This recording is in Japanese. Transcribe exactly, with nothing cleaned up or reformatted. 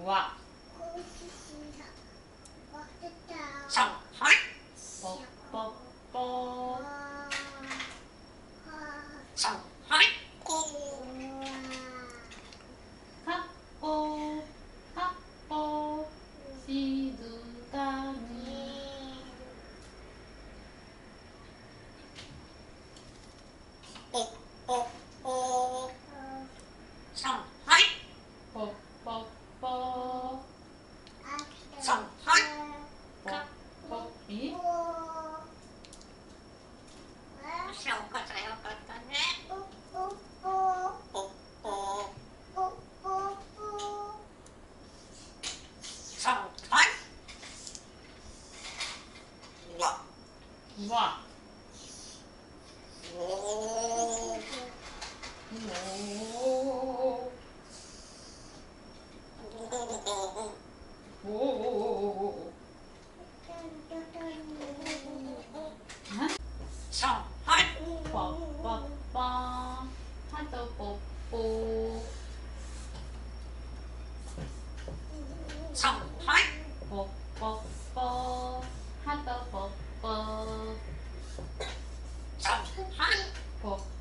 わ上海ぽぽぽ上海かっぽかっぽ静かにぽぽぽ上海ぽぽぽ上海ぽぽいいしょうかさよかったねぽぽ上海わわおおおお上海ぽぽぽはとぽぽ上海ぽぽぽはとぽぽ上海ぽ